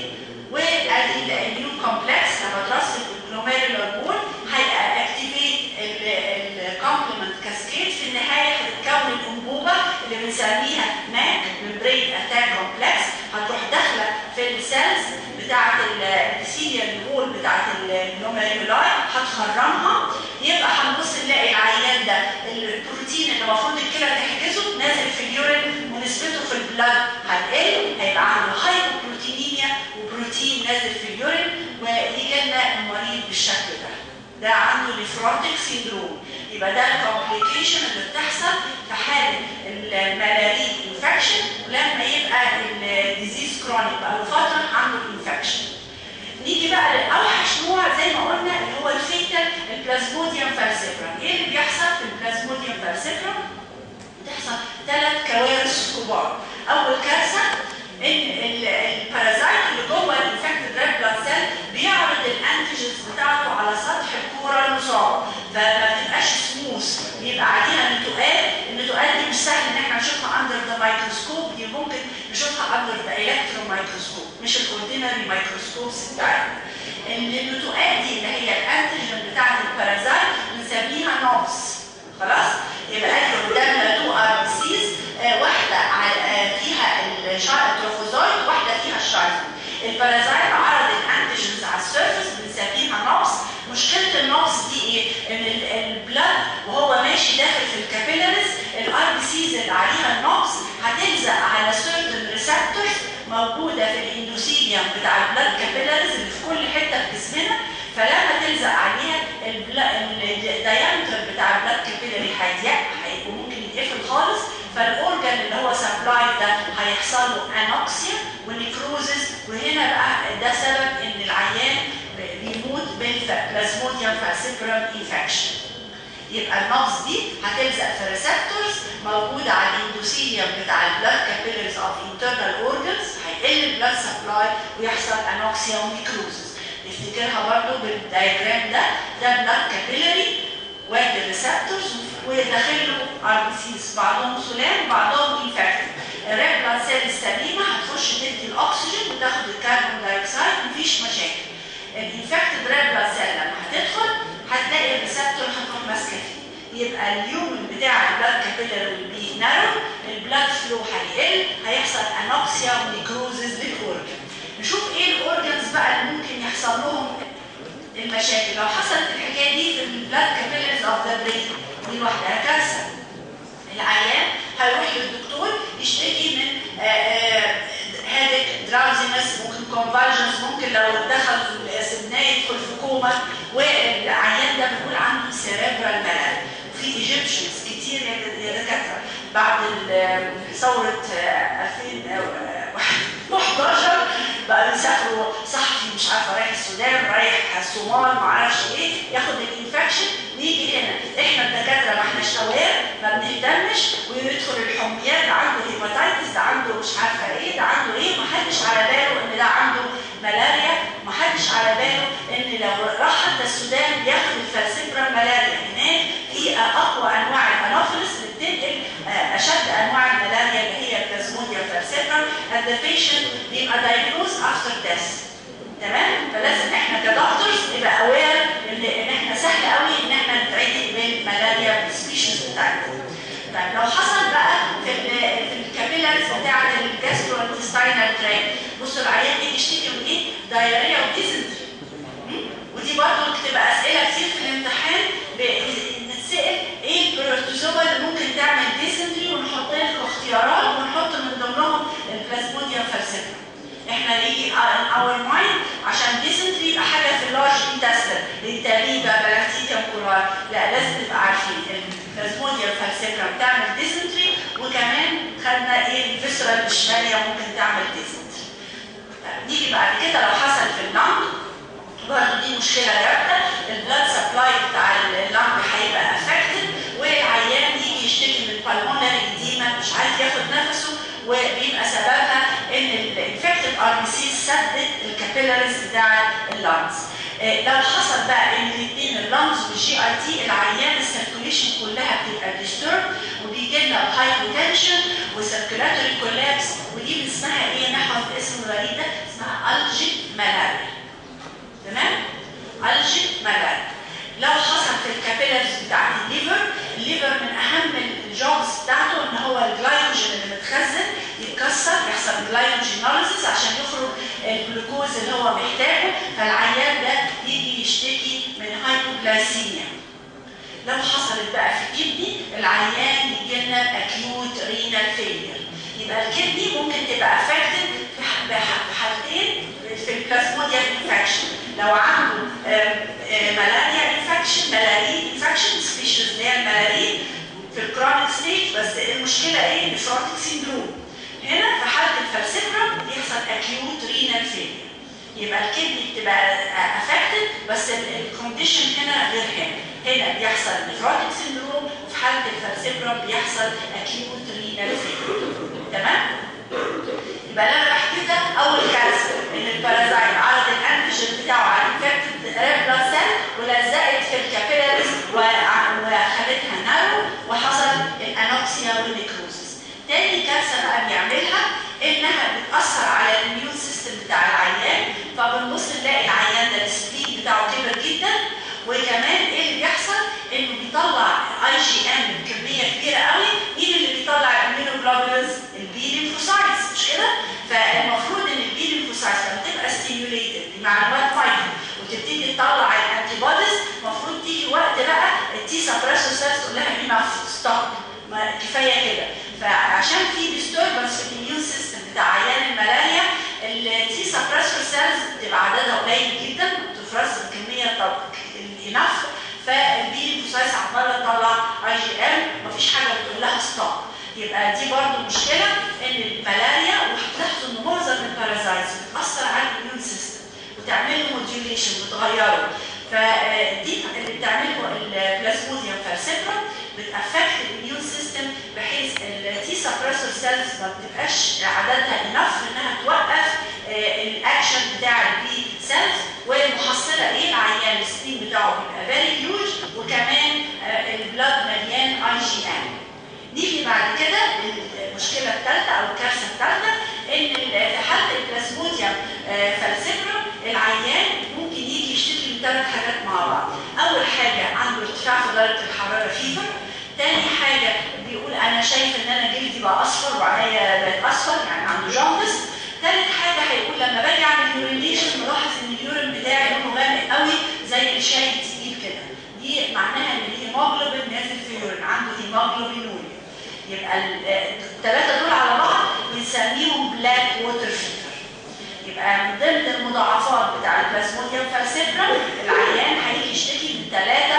[SPEAKER 1] والاميون كومبلكس لما ترسب في الجلوميريولار وول هيأكتيفيت الكومبلمنت كاسكيد. في النهايه هتتكون الانبوبه اللي بنسميها ماك ممبرين اتاك كومبلكس، هتروح داخله في السيلز بتاعه الابيثيليال وول بتاعه الجلوميرولاي هتخرمها. يبقى هنبص نلاقي العيان ده البروتين اللي المفروض الكلى تحجزه نازل في اليورين ونسبته في البلاد هتقل، هيبقى عنده هايبوبروتينيميا وبروتين نازل في اليورين ويجي لنا المريض بالشكل ده عنده نيفروتيك سيندروم. يبقى ده الكومبليكيشن اللي بتحصل في حاله الملاريا انفكشن لما يبقى الديزيز كرونيك بقى له فتره عنده الانفكشن. نيجي بقى لاوحش نوع زي ما قلنا اللي هو الفيتال البلازموديوم فالسيبرم. ايه اللي بيحصل في البلازموديوم فالسيبرم؟ بتحصل 3 كوارث كبار. اول كارثه ان البارازايت اللي جوه الانفكتد ريد بلاد سيل بيعرض الانتيجنز بتاعته على سطح الكوره المصابه، فما بتبقاش سموث، بيبقى عليها نتوءات. النتوءات دي مش سهل ان احنا نشوفها اندر ذا مايكروسكوب، دي ممكن نشوفها اندر ذا الكترون مايكروسكوب مش الاوردينري مايكروسكوبس بتاعتنا. النتوءات دي اللي هي الانتيجن بتاعت البارازايت بنسميها نوبس. خلاص؟ يبقى احنا قدامنا 2 ار سيز، واحده فيها التروفوزويد واحده فيها الشايزون. البارازايت عرض الانتيجنز على السيرفس بنسميها نوبس. مشكله النوبس دي ايه؟ ان البلاد وهو ماشي داخل في الكابيلاريز الار بي سيز اللي عليها النوبس هتلزق على سيرتن ريسبتورز موجوده في الاندوثيليوم بتاع البلاد كابيلاريز اللي في كل حته في جسمنا، فلما تلزق عليها الدايمتر بتاع البلاد كابيلاري هيضيق وممكن يتقفل خالص، فالاورجن اللي هو سبلاي ده هيحصل له انوكسيا ونيكروزس، وهنا بقى ده سبب ان العيان بيموت بالبلازموديوم فالسيبرم انفكشن. يبقى النقص دي هتلزق في ريسبتورز موجوده على الاندوثيليوم بتاع البلاد كابيلاريز اوف انترنال اورجنز، هيقل البلاد سبلاي ويحصل انوكسيا ونيكروزس. نفتكرها برضو بالدايجرام ده بلاد كابيلاري وادي الريسبتورز وداخل له ار بي سيز، بعضهم سلام وبعضهم انفكتد. الريد بلاد سيل السليمه هتخش تدي الاكسجين وتاخد الكربون دايوكسيد مفيش مشاكل. الانفكتد ريد بلاد سيل لما هتدخل هتلاقي الريسبتور هتروح ماسكه فيه، يبقى اليومن بتاع البلاد كابيلاري بي نارو، البلاد فلو هيقل، هيحصل انوكسيا ونيكروزز للاورجن. نشوف ايه الاورجنز بقى اللي ممكن يحصل لهم المشاكل. لو حصلت الحكايه دي في البلاد كابيلاريز اوف ذا برين دي لوحدها كارثه. العيان هيروح للدكتور يشتكي من هيدك، دراوزينس، ممكن كونفالجنس، ممكن لو دخل سبناه يدخل في كوما، والعيان ده بيقول عنده سيريبرال ملل. وفي ايجيبشنز كتير يا دكاتره بعد ثوره 2011 بقى يسافروا صحفي مش عارفه رايح السودان رايح الصومال ما اعرفش ايه ياخد الانفكشن ويجي هنا. احنا الدكاتره ما احناش اوير ما بنهتمش ويدخل الحميات، ده عنده هيباتايتس، ده عنده مش عارفه ايه، ده عنده ايه، ما حدش على باله ان ده عنده ملاريا، ما حدش على باله ان لو راح حتى السودان ياخد الفالسيبرم ملاريا. هناك في اقوى انواع الانوفيلس اللي بتنقل اشد انواع الملاريا اللي هي البلازموديوم فالسيبرم. the patient بيبقى diagnosed after death. تمام؟ فلازم احنا كدكتورز نبقى اوير ان احنا سهل قوي ان احنا نتعدي بالملاريا بالسبيشيز بتاعتنا. طيب لو حصل بقى في الكابيلاريز بتاعت الجاسترو انتستاينال تراك، بصوا العيان يجي يشتكي من ايه؟ دايريا وديزنتري. ودي برضه بتبقى اسئله كتير في الامتحان نتسال ايه البروتوزوا اللي ممكن تعمل ديزنتري ونحط لكم اختيارات ونحط من ضمنهم البلازموديوم فالسيبرم. احنا يجي اور مايند عشان ديزنتري يبقى حاجه في اللارج انتستين، التاليبا بلاكتيكم كولار، لا لازم تبقى عارفين البلازموديوم فالسيبرم تعمل ديزنتري، وكمان خدنا ايه الفيسرال الشماليه ممكن تعمل ديزنتري. نيجي بعد كده لو حصل في اللنج برضه دي مشكله جامده، البلاد سبلاي بتاع اللنج هيبقى افكتد، وبيبقى سببها ان الانفكتد ار بي سي سدت الكابيلاريز بتاع اللانز. لو حصل بقى ان الاثنين اللانز والجي اي تي العيان السيركوليشن كلها بتبقى ديستورب وبيجي لنا هايبوتنشن وسيركولاتوري كولابس، ودي اسمها ايه؟ نحفظ اسم الغريب ده، اسمها الجيك ملاريا. تمام؟ الجيك ملاريا. لو حصل في الكابيلاريز بتاعت الليفر من اهم الجوبز بتاعته ان هو الجلايكوجين اللي متخزن يتكسر، يحصل جلايكوجيناليسيس عشان يخرج الجلوكوز اللي هو محتاجه، فالعيان ده يجي يشتكي من هايبوغلايسيميا. لو حصلت بقى في الكدني العيان يجي لنا اكيوت رينال فيلير. يبقى الكدني ممكن تبقى افكتد بحالتين في البلازموديال انفكشن. لو عنده ملاريا انفكشن، ملاريا انفكشن سبيشيز اللي هي الملاريا في الكرونيك ستيج، بس المشكله ايه؟ نفروتيك سيندروم. هنا في حاله الفالسيبرا بيحصل اكيوت رينال فيلير. يبقى الكدني بتبقى افكتد بس الكونديشن هنا غير هنا. هنا بيحصل نفروتيك سيندروم وفي حاله الفالسيبرا بيحصل اكيوت رينال فيلير. تمام؟ يبقى انا بحكي ده اول كارثه ان البارازايت عرض الانتيجين بتاعه على الانفكتد ريد بلاد سيل ولزقت في الكابيلاريز وخلتها نارو وحصل الانوكسيا والنيكروزس. تاني كارثه بقى بيعملها انها بتاثر على الاميون سيستم بتاع العيان، فبنبص نلاقي العيان ده السبلين بتاعه كبر جدا، وكمان ايه اللي بيحصل؟ انه بيطلع اي جي ام بكميه كبيره قوي. مين اللي بيطلع الاميونوجلوبولينز؟ البي ليمفوسايتس، مش كده؟ فالمفروض ان البي ليمفوسايتس لما تبقى ستيميوليتد بمعلومات فايتال وتبتدي تطلع الانتي بوديز، المفروض تيجي وقت بقى التي سبريسور سيلز تقول لها انف ستوب، كفايه كده. فعشان في ديستوربنس في الاميون سيستم بتاع عيان الملاريا، التي سبريسور سيلز بتبقى عددها قليل جدا، بتفرز بكميه انف، فالبي ليمفوسايتس عماله تطلع اي جي ام، مفيش حاجه بتقول لها ستوب. يبقى دي برضو مشكله ان الملاريا، وهتلاحظوا ان معظم البارازايتس بتاثر على الاميون سيستم وتعمل له موديوليشن وتغيره. فدي اللي بتعمله البلازموديوم فالسيبرا، بتافكت الاميون سيستم بحيث التي سبريسور سيلز ما بتبقاش عددها انف انها توقف الاكشن بتاع البي سيلز، والمحصله ايه؟ العيان السبين بتاعه بيبقى فيري هيوج، وكمان البلاد مليان اي جي ام. نيجي بعد كده المشكله الثالثه او الكارثه الثالثه، ان في حاله البلازموديوم فالسيبرا العيان ممكن يجي يشتكي من 3 حاجات مع بعض. اول حاجه عنده ارتفاع في درجه الحراره فيفر. تاني حاجه بيقول انا شايف ان انا جلدي بقى اصفر وعينيا بقت اصفر، يعني عنده جوندس. تالت حاجه هيقول لما باجي اعمل يورينيشن ملاحظ ان اليورين بتاعي لونه غامق قوي زي الشاي التقيل كده. دي معناها ان الهيموجلوبين نازل في اليورين، عنده هيموجلوبينوريا. يبقى الثلاثه دول على بعض بنسميهم بلاك ووتر فيفر. يبقى من ضمن المضاعفات بتاع البلازموديوم فالسيبرا العيان هيجي يشتكي من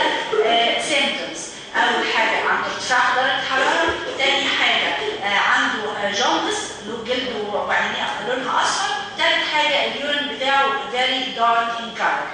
[SPEAKER 1] 3 سيمبتومز. اول حاجه عنده ارتفاع درجه حراره، ثاني حاجه عنده جوندس جلده وعينيه لونها اصفر، ثالث حاجه اليورين بتاعه فيري دارك ان كلر.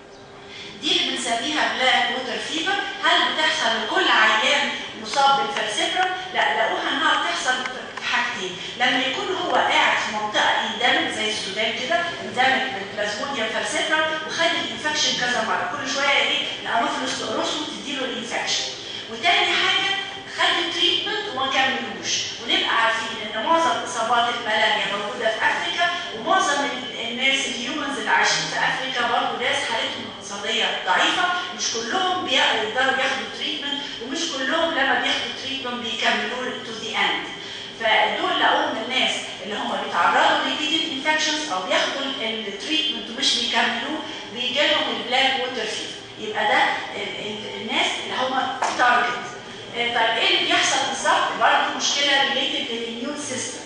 [SPEAKER 1] دي اللي بنسميها بلاك ووتر فيفر. هل بتحصل لكل عيان مصاب بالفالسيبرا؟ لا، لقوها انها بتحصل في حاجتين. لما يكون هو قاعد في منطقه اندمج زي السودان كده، اندمج بالبلازموديوم فالسيبرا وخد الانفكشن كذا مره، كل شويه ايه؟ الانوفيلوس تقرصه وتديله الانفكشن. وتاني حاجه خد التريتمنت وما كملوش. ونبقى عارفين ان معظم اصابات الملاريا موجوده في افريكا، ومعظم الناس الهيومنز اللي عايشين في افريكا برضه ناس حالتهم الاقتصاديه ضعيفه، مش كلهم يقدروا ياخدوا تريتمنت، ومش كلهم لما بياخدوا تريتمنت بيكملوه تو ذا اند. فدول لقوهم الناس اللي هم بيتعرضوا لريبيتد انفكشنز او بياخدوا التريتمنت ومش بيكملوه بيجي لهم البلاك ووتر فيفر. يبقى ده الناس اللي هم تارجت. طيب ايه اللي بيحصل بالظبط؟ برضه مشكله ريليتد للاميون سيستم.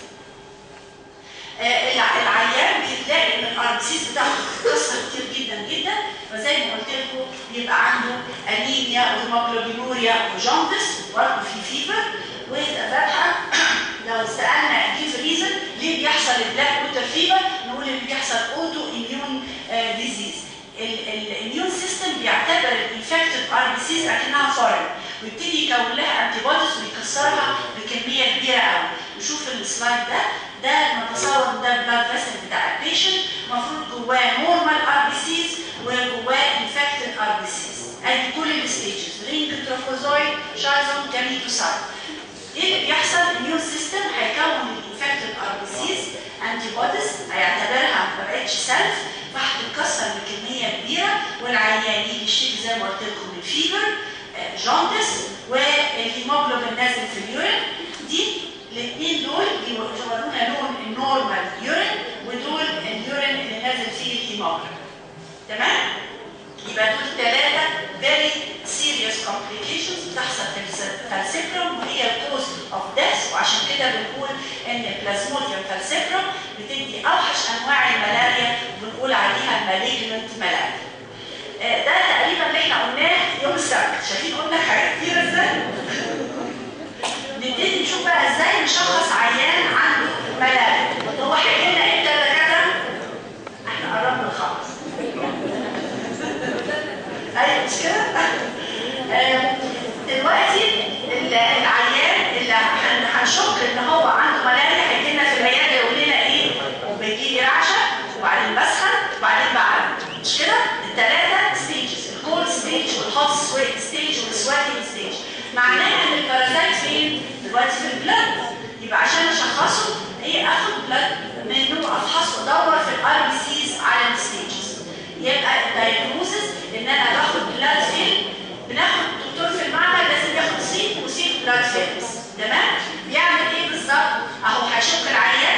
[SPEAKER 1] العيان بتلاقي ان الار بي سيز بتاعته بتتكسر كتير جدا جدا، فزي ما قلت لكم بيبقى عنده انيميا وهيموجلوبينوريا وجوندس وبرضه في فيفر. وسببها لو سالنا جيف ريزن ليه بيحصل البلاك ووتر فيفر، نقول اللي بيحصل اوتو اميون ديزيز. الاميون سيستم بيعتبر الانفكتد ار بي سيز اكنها فورين، ويبتدي يكون لها انتي بوديز ويكسرها بكميه كبيره قوي. نشوف السلايد ده نتصور ان ده بلاد فيسل بتاع البيشنت، المفروض جواه نورمال ار بي سيز وجواه انفكتد ار بي سيز. ادي كل الستيجز، رينج تروفوزويد شايزون كاميتوسايت. ايه اللي بيحصل؟ الاميون سيستم هيكون الانفكتد ار بي سيز انتي بوديز، هيعتبرها ما بقتش سيلف، فهتتكسر بكميه كبيره، والعيان يجي يشتكي زي ما قلت لكم من فيفر، جوندس، والهيموجلوبين نازل في اليورين. دي الاثنين دول بيورونا لون النورمال يورين، ودول اليورين اللي نازل فيه الهيموجلوبين. تمام؟ يبقى دول ثلاثه very serious complications بتحصل في الفالسيبرم، وهي الكوز اوف ديث. وعشان كده بنقول ان البلازموديوم فالسيبرم بتدي اوحش انواع الملاريا، وبنقول عليها مالجننت ملاريا. ده تقريبا اللي احنا قلناه يوم السبت. شايفين قلنا حاجات كتير ازاي؟ نبتدي نشوف بقى ازاي نشخص عيان عنده ملاريا. هو هيجي لنا امتى يا دكاتره؟ احنا قربنا نخلص. ايوه مش كده؟ دلوقتي العيان اللي هنشك ان هو عنده ملاريا هيجي لنا في العياده يقول لنا ايه؟ وبيجي لي رعشه وبعدين بسخن وبعدين بعرق. مش كده؟ الثلاثه ستيجز، الكولد ستيج والهوت ستيج والسواتنج ستيج. معناها ان البارازايت فين؟ دلوقتي في البلد. يبقى عشان اشخصه ايه؟ اخد بلد منه، افحصه وادور في الار بي سيز على الستيجز. يبقى الدايجنوزس ان انا باخد بلاد فين؟ بناخد دكتور في المعمل لازم ياخد سيك وسيك بلاد فيلز. تمام؟ بيعمل ايه بالظبط؟ اهو هيشك العيان،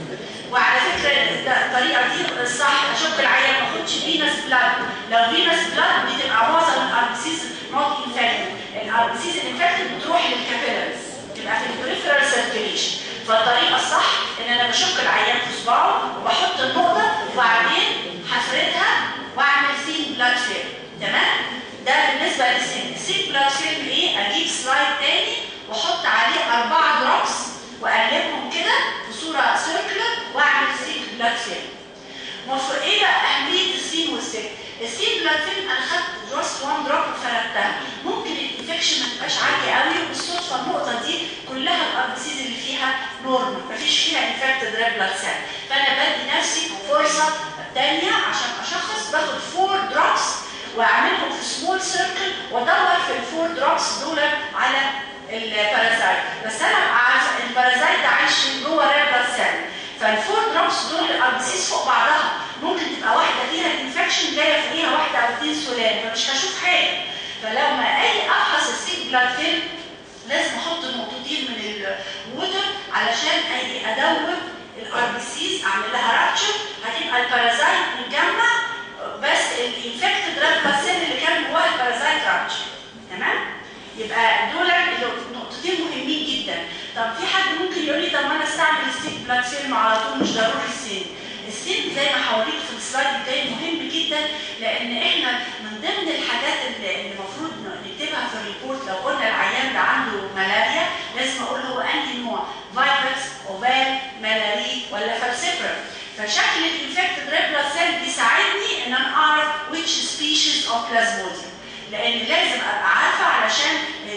[SPEAKER 1] وعلى فكره الطريقه دي الصح، اشك العيان ما اخدش فينس بلاد. لو فينس بلاد بتبقى معظم الاربسيز نوت انفكتد، الاربسيز الانفكتد بتروح للكابيلاريز، تبقى في البريفرال سيركيليشن. فالطريقه الصح ان انا بشك العيان في صباعه وبحط النقطه وبعدين هفردها واعمل سين بلاد فيلم. تمام؟ ده بالنسبه للسين. السين بلاد فيلم ايه؟ اجيب سلايد تاني واحط عليه 4 دروبس واقلبهم كده بصوره سيركلر واعمل سين بلاد فيلم. المفروض ايه بقى اهميه السين والسين؟ السين بلاد فيلم انا خدت جاست 1 دروب وفردتها، ممكن الانفكشن ما تبقاش عاليه قوي، وبالصدفه النقطه دي كلها الاربسيز اللي فيها نورمال، مفيش فيها انفكتد ريد بلاد سيل، فانا بدي نفسي فرصه ثانيه عشان اشخص. باخد 4 دروبس واعملهم في سمول سيركل وادور في ال4 دروبس دول على البارازايت. بس انا عارفه البارازايت ده عايش جوه الريد بلاد سيل، فال4 دروبس دول الاربسيس فوق بعضها، ممكن تبقى واحده فيها الانفكشن جايه فوقيها واحده او 2 سلال، فمش هشوف حاجه. فلو ما اجي افحص السيك بلاد فيلم لازم احط نقطتين من الووتر علشان اجي ادور الاربسيس، اعمل لها رابتشر، هتبقى البارازايت متجمع بس الانفكتد ريد بلاد سيل اللي كان جواه البارازايت رابتشر. تمام؟ يبقى دول نقطتين مهمين جدا. طب في حد ممكن يقول لي طب ما انا استعمل السيك بلاد فيلم على طول، مش ضروري السين. السين زي ما هوريك في السلايد الجاي مهم جدا، لان احنا من ضمن الحاجات اللي المفروض نكتبها في الريبورت لو قلنا العيان ده عنده ملاريا لازم اقول هو انهي نوع، فيروس، اوبال، ملاري، ولا فالسيبرم. فشكل الانفكتد ريد بلاد سيل بيساعدني ان انا اعرف which species of plasmodium، لان لازم ابقى عارفه علشان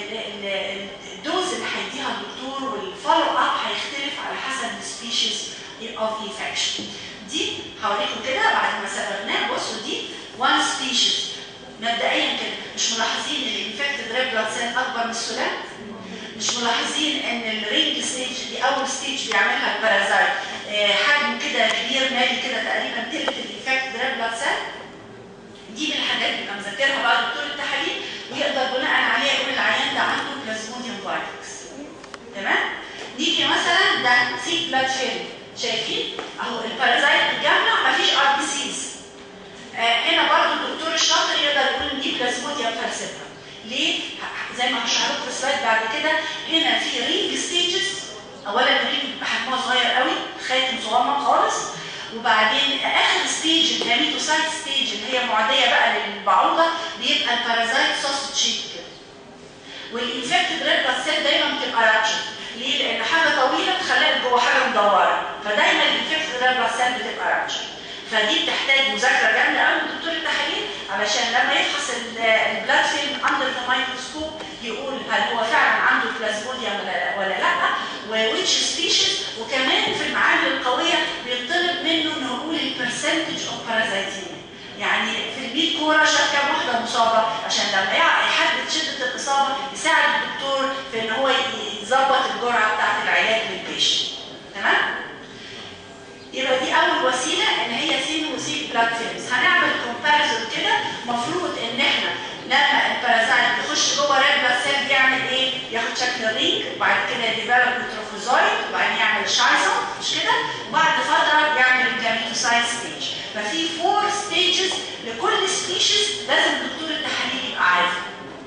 [SPEAKER 1] الدوز اللي هيديها الدكتور والفولو اب هيختلف على حسب السبيشيز اوف انفكشن. دي هوريكم كده بعد ما صبغناه. بصوا دي 1 سبيشيز مبدئيا كده. مش ملاحظين ان الانفكتد ريد بلاد سيل اكبر من السلال؟ مش ملاحظين ان الرينج ستيج دي اول ستيج بيعملها البارازايت حجم كده كبير مالي كده تقريبا تلت الانفكتد ريد بلاد سيل؟ دي من الحاجات اللي بيبقى مذاكرها بقى دكتور التحاليل ويقدر بناء عليها يقول العيان ده عنده بلازموديوم فيروس. تمام؟ نيجي مثلا ده سيك بلاد فيلم، شايفين؟ اهو البارازايت بتجمع مفيش ار بي سيز. هنا برضه الدكتور الشاطر يقدر يقول ان دي بلازموديوم فالسيبرم. ليه؟ زي ما هشرحلكم في السلايد بعد كده، هنا في رينج ستيجز. اولا الرينج بيبقى حجمها صغير قوي، خاتم صغنن خالص، وبعدين اخر ستيج الجاميتوسايت ستيج اللي هي معديه بقى للبعوضه بيبقى البارازايت سوسج شيب كده. والانفكتد ريد بلاد سيل دايما بتبقى رابشر. ليه؟ لان حاجه طويله تخليها جوه حاجه مدوره، فدايما الانفكتد ريد بلاد سيل بتبقى رابشر. فدي بتحتاج مذاكره جامده قوي من دكتور التحاليل علشان لما يفحص البلاد فيلم اندر ذا مايكروسكوب يقول هل هو فعلا عنده بلازموديوم ولا لا، وويتش سبيشيز، وكمان في المعامل القويه بيطلب منه انه يقول البرسنتج اوف بارازيتيميا، يعني في ال100 كوره شاف كام واحده مصابه عشان لما يحدد شده الاصابه يساعد الدكتور في ان هو يظبط الجرعه بتاعت العلاج للبيشنت. تمام؟ يبقى دي اول وسيله ان هي سين وسيك بلاد فيلمز. هنعمل كومباريزون كده. المفروض ان احنا لما البارازايت يخش جوه ريد بلاد سيل بيعمل ايه؟ ياخد شكل رينج وبعد كده يديفلوب تروفوزايت وبعدين يعمل شايزون، مش كده؟ وبعد فتره يعمل الجاميتوسايت ستيج. ففي 4 ستيجز لكل سبيشيز لازم دكتور التحاليل يبقى عارفه.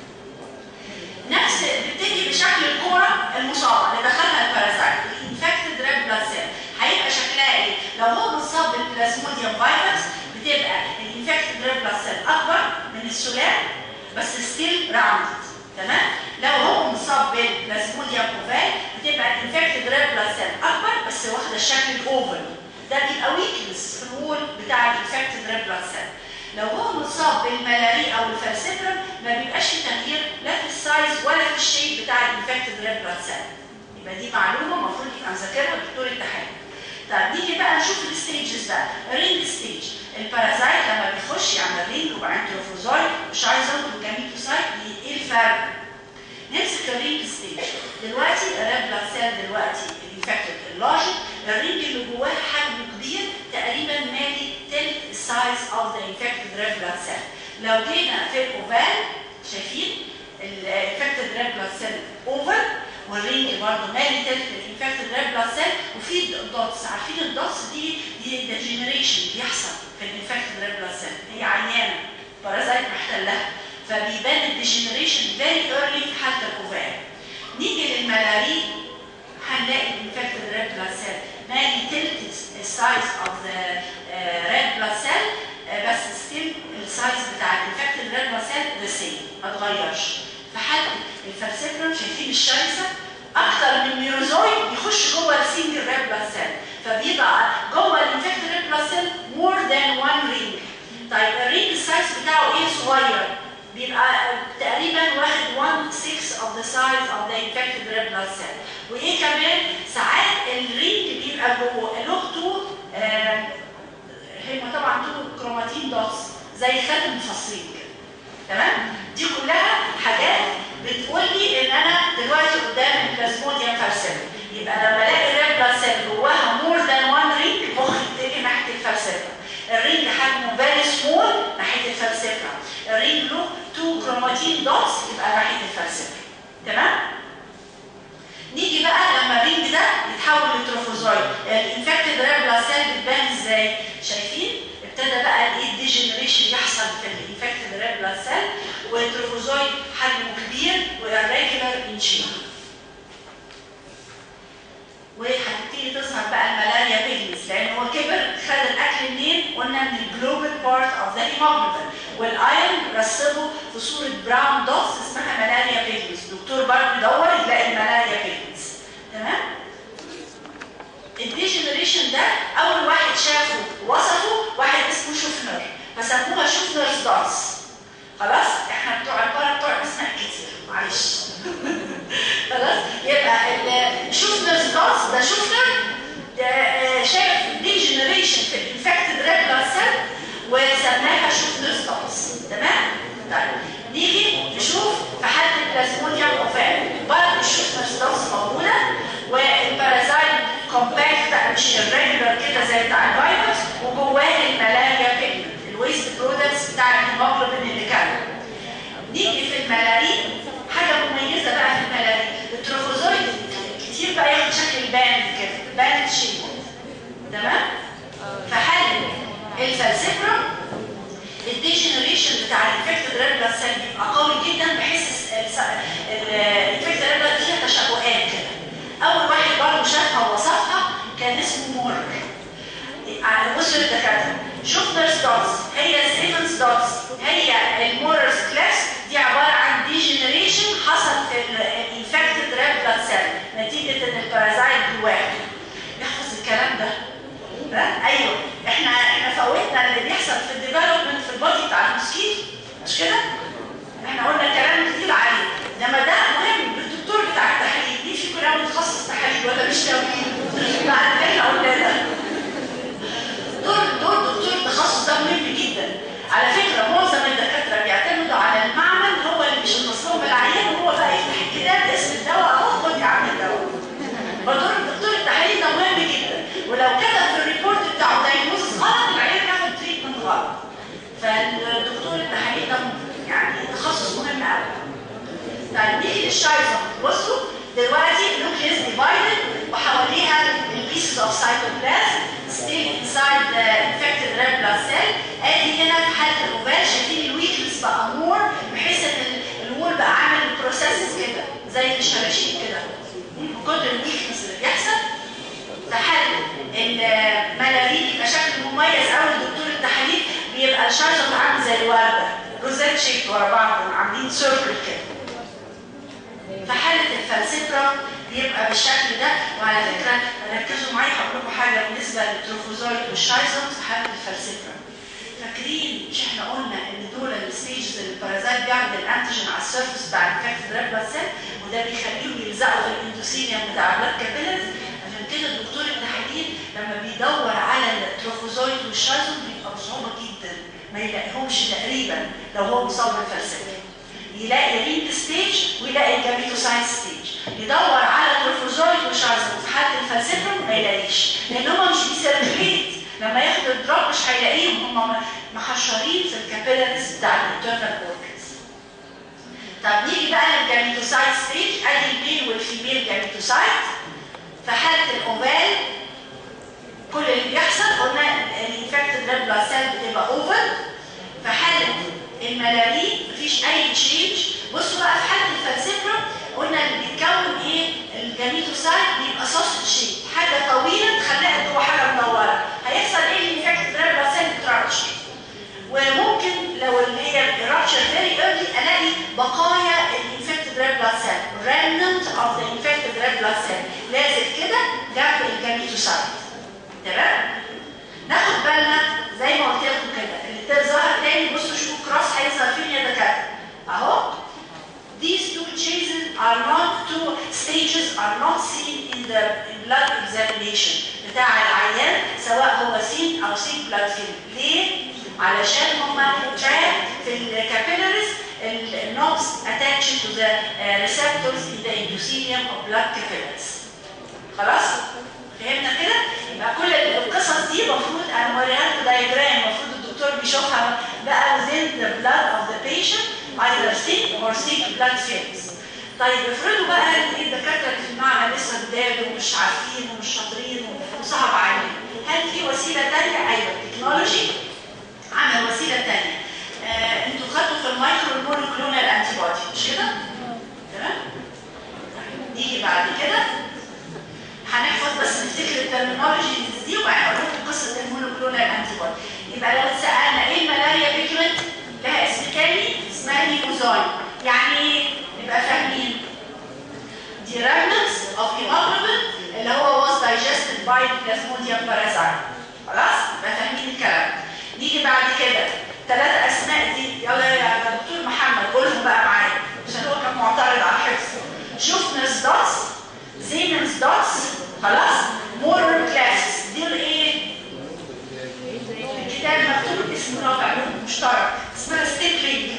[SPEAKER 1] نفس بتيجي بشكل الكوره المصابه اللي دخلها البارازايت الانفكتد ريد بلاد سيل هيبقى شكلها ايه؟ لو هو مصاب بالبلازموديوم فيروس بتبقى الانفكتد ريد بلاد سيل اكبر من السلال بس ستيل راوندد. تمام؟ لو هو مصاب بالبلازموديوم اوفال بتبقى الانفكتد ريد بلاد سيل اكبر بس واخده الشكل الاوفل. ده بيبقى ويكنس في الوول بتاع الانفكتد ريد بلاد سيل. لو هو مصاب بالملاريا او الفالسيبرم ما بيبقاش في تغيير لا في السايز ولا في الشيب بتاع الانفكتد ريد بلاد سيل. يبقى دي معلومه المفروض يبقى مذاكرها دكتور التحاليل. طيب نيجي بقى نشوف الستيجز بقى. رينج ستيج، البارازايت لما بيخش يعمل رينج وبعدين تروفوزايت وشايزون وجاميتوسايت. ايه الفرق؟ نمسك الرينج ستيج. دلوقتي الريد بلاد سيل دلوقتي الانفكتد اللارج، الرينج اللي جواه حجم كبير تقريبا مالي تلت السايز اوف ذا انفكتد ريد بلاد سيل. لو جينا في الاوفال شايفين الانفكتد ريد بلاد سيل اوفال والرينج برضه مالي تلت الانفكتد ريد بلاد سيل وفي دوتس. عارفين الدوتس دي ديجنريشن بيحصل في الانفكتد ريد بلاد سيل، هي عيانه بارازايت محتلها فبيبان الديجنريشن فيري ايرلي في حاله الاوفال. نيجي للملاريا هنلاقي الانفكتد ريد بلاد سيل مالي تلت السايز اوف ذا ريد بلاد سيل بس ستيل السايز بتاع الانفكتد ريد بلاد سيل ذا سيم ما اتغيرش. في حاله الفالسيبرم شايفين الشايسه اكتر من ميروزويد يخش جوه السنجل ريد بلاد سيل فبيبقى جوه الانفكتد ريد بلاد سيل مور ذان 1 رينج. طيب الرينج السايز بتاعه ايه؟ صغير، بيبقى تقريبا واخد 1/6 of the size of the infected red blood cell. وايه كمان؟ ساعات الرينج بيبقى جوه له 2 هم طبعا 2 كروماتين دوتس زي خاتم فصيل كده. تمام؟ دي كلها حاجات بتقول لي ان انا دلوقتي قدام البلازموديوم فالسيبرم. يبقى لما الاقي الريد بلاد سيل جواها مور ذان 1 رينج مخي يتجه ناحيه الفالسيبرم. الرينج حجمه فيري سمول ناحيه الفالسيبرم. الرينج له 2 كروماتين دوتس يبقى ناحيه الفالسيبرم. تمام؟ نيجي بقى لما الرينج ده يتحول لتروفوزويد. الانفكتد ريد بلاد سيل بتبان ازاي؟ شايفين؟ ابتدى بقى الايه الديجنريشن يحصل في الانفكتد ريد بلاد سيل والتروفوزويد حجمه كبير وإريجولار ان شيب. وهتبتدي تظهر بقى الملاريا بيجنز لان هو كبر خد الاكل منين؟ قلنا من الجلوبال بارت اوف ذا هيموجلوبين والايرون رسبه في صوره براون دوتس اسمها ملاريا بيجنز. الدكتور برضه يدور يلاقي الملاريا بيجنز. تمام؟ الديجنريشن ده اول واحد شافه وصفه واحد اسمه شوفنر فسموها شوفنرز دوتس. خلاص؟ احنا بتوع البارا بتوع اسماء كتير معلش. خلاص؟ يبقى الشوفنرز دوتس ده شوفنر ده شاف ديجنريشن في الانفكتد ريد بلاد سيل وسماها شوفنرز دوتس. تمام؟ طيب نيجي نشوف في حاله البلازموديوم اوفال برضه الشوفنرز دوتس موجوده والبارازايت كومباكت مش الريجولار كده زي بتاع الفيروس وجواه الملاريا بيجمنت الويست برودكتس بتاع الهيموجلوبين اللي كان. نيجي في الملاريا حاجه مميزه بقى في الملاريا التروفوزويد كتير بقى ياخد شكل الباند كده باند شيب. تمام؟ في حاله الفالسيبرم الديجنريشن بتاع الانفكتد ريد بلاد سيل بيبقى قوي جدا بحيث الانفكتد ريد بلاد فيها تشابهات كده. اول واحد برضه شافها ووصفها كان اسمه مورر. بصوا الدكاتره شوفنرز دوتس هي ستيفنز دوتس هي الموررز كلاس دي عباره عن ديجنريشن حصل في الانفكتد ريد بلاد سيل نتيجه ان البارازايت جواه. نحفظ الكلام ده. ايوه احنا فوتنا زي الشراشيب كده من كتر الويكنس اللي بيحصل. في حال الملاريد يبقى شكله مميز قوي لدكتور التحاليل، بيبقى الشرجة عامل زي الورده روزات شيك ورا بعض عاملين سيركل كده. في حاله الفالسيبرا بيبقى بالشكل ده. وعلى فكره ركزوا معايا هقول لكم حاجه بالنسبه للتروفوزويد والشايزومز في حاله الفالسيبرا. فاكرين مش احنا قلنا ان دول الستيجز اللي البارازايت بيعمل الانتيجين على السيرفس بتاع الانفكتد ريد بلاد سيل، وده بيخليهم يلزقوا في الاندوثيليوم بتاع البلاد كابيلز. عشان كده دكتور التحاليل لما بيدور على التروفوزويد والشايزوم بيبقى بصعوبه جدا ما يلاقيهمش تقريبا لو هو مصاب بالفالسيبرا. يلاقي رينج ستيج ويلاقي الجاميتوسايت ستيج. يدور على تروفوزويد وشايزوم في حاله الفالسيبرا ما يلاقيش، لان هم مش بيسيركليت. لما ياخد الدروب مش هيلاقيهم، هم محشرين في الكابيلاريز بتاع الانترنال اورجنز. طب نيجي بقى للجاميتوسايت ستيج. ادي الميل والفيميل جاميتوسايت. في حاله الاوفال كل اللي بيحصل قلنا الانفكتد ريد بلاد سيل بتبقى اوفل. في حاله الملارين مفيش اي تشينج. بصوا بقى في حاله الفالسيبرا قلنا اللي بيتكون ايه؟ الجاميتوسايت بيبقى سوسج شيب، حاجه طويله تخليها جوه حاجه مدوره. هيحصل ايه؟ الانفكتد ريد بلاد سيل بتراتش، وممكن لو اللي هي الرابشر فيري ايرلي الاقي بقايا الانفكتد ريد بلاد سيل، ريمننت اوف ذا انفكتد ريد بلاد سيل لازق كده جنب الجاميتوسايت. تمام؟ ناخد بالنا زي ما قلت لكم كده اللي ظهر تاني. بصوا شوفوا كراس هيظهر فين يا دكاتره اهو. These two stages are not seen in the blood examination بتاع العيان سواء هو سين او سين بلاد فيلم. ليه؟ علشان هما trapped في الكابيلاريز النوبس attached to the receptors in the endothelium of blood capillaries. خلاص؟ فهمنا كده؟ يبقى كل القصص دي المفروض انا موريها لكم دايجرام، المفروض الدكتور بيشوفها بقى within the blood of the patient either sick or sick blood cells. طيب افرضوا بقى الدكاتره اللي في المعمل لسه جداد ومش عارفين ومش شاطرين وصعب عليهم، هل في وسيله ثانيه؟ ايوه التكنولوجي عمل وسيله ثانيه. انتوا خدتوا في المايكرو المونوكلونال انتي بودي مش كده؟ تمام؟ نيجي بعد كده هنحفظ بس نفتكر الترمينولوجي دي وبعدين اقول لكم قصه المونوكلونال انتي بودي. يبقى لو اتسالنا ايه الملاريا بيجمنت؟ لها اسم تاني اسمها هيموزايم. يعني ايه؟ نبقى فاهمين. دي remnants of hemoglobin اللي هو was digested by plasmodium parasite. خلاص؟ يبقى فاهمين الكلام. نيجي بعد كده 3 اسماء دي يلا يا دكتور محمد قولهم بقى معايا عشان هو كان معترض على الحفظ. شوفنس دوتس، زيمنز دوتس، خلاص؟ مورر كلاس. دول ايه؟ الكتاب مكتوب اسم رابع مشترك اسمها ستيبلينج.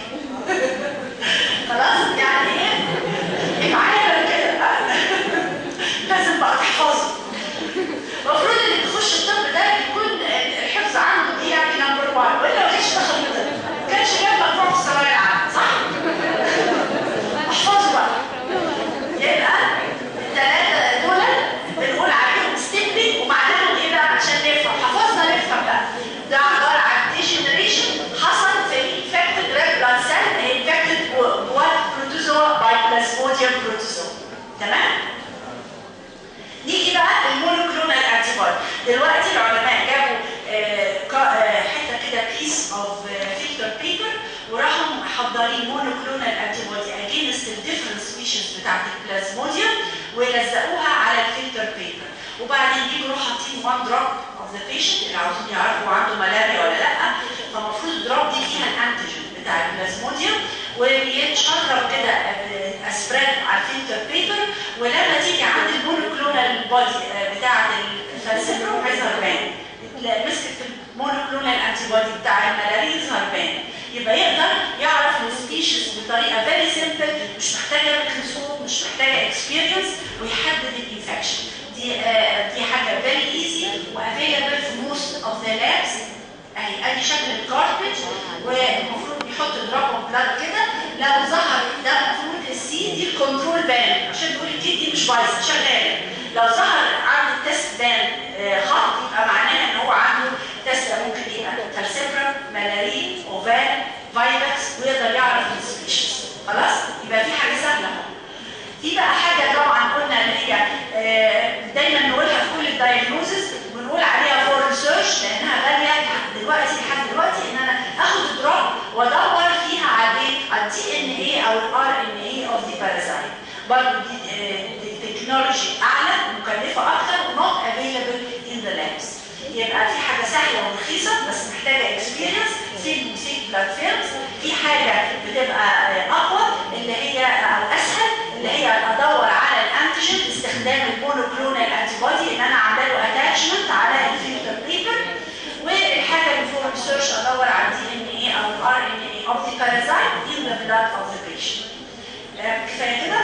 [SPEAKER 1] خلاص؟ يعني ايه؟ معايا كده لازم بقى تحفظه. المفروض اللي بيخش الطب ده يكون الحفظ عنده دي يعني نمبر 1 والا ما كانش دخل ما كانش جاب مجموعه في الثانويه العامه صح؟ احفظوا بقى. يبقى ال3 دول بنقول عليهم ستيبلينج ومعناهم ايه بقى عشان نفهم. حفظنا نفهم بقى. ده عباره عن ديجنريشن حصل في الانفكتد ريد بلاد سيل انفكتد بواد بروتوزوا باي بلازموديوم بروتوزوا. تمام؟ نيجي بقى للمونوكلونال انتي بودي. دلوقتي العلماء جابوا حته كده بيس اوف فلتر بيبر وراحوا محضرين مونوكلونال انتي بودي اجينست الديفرنت سبيشيز بتاعت البلازموديوم ولزقوها على الفلتر بيبر. وبعدين يجوا يروحوا حاطين 1 دروب اوف ذا بيشنت اللي عاوزين يعرفوا عنده ملاريا ولا لا. فالمفروض الدروب دي فيها الانتيجين بتاع البلازموديوم ويتشرب كده اسبريد على الفلتر بيبر. ولما تيجي عند المونوكلونال بودي بتاعت الفالسيبرا هيظهر بان. مسكت في المونوكلونال انتي بودي بتاع الملاريا يظهر بان. يبقى يقدر يعرف السبيشيز بطريقه فيري سيمبل مش محتاجه ميكروسكوب مش محتاجه اكسبيرينس ويحدد الانفكشن. دي حاجه فيري ايزي وافيلبل في موست اوف ذا لابس. اهي ادي شكل الكارتريج والمفروض بيحط دروب اوف بلاد كده. لو ظهر ده المفروض السي دي الكنترول بان عشان نقول الكيد دي مش بايظه شغاله. لو ظهر عند التست بان خط يبقى معناها ان هو عنده تست ممكن يبقى فالسيبرا، ملارين، اوفال، فايلكس ويقدر يعرف السبيشيز. خلاص؟ يبقى في حاجه سهله اهو. في برضه دي تكنولوجي اعلى مكلفه اكتر not available in the labs. يبقى في حاجه سهله ورخيصه بس محتاجه اكسبيرينس سيك بلاد فيلمز. في حاجه بتبقى اقوى اللي هي او اسهل اللي هي ادور على الانتيجين باستخدام المونوكلونال انتي بودي ان انا عامله له اتاتشمنت على الفلتر بيبر. والحاجه اللي فور ريسيرش ادور على الدي ان اي او الار ان اي اوبتيكاليزايد in the blood of the patient. كفايه كده.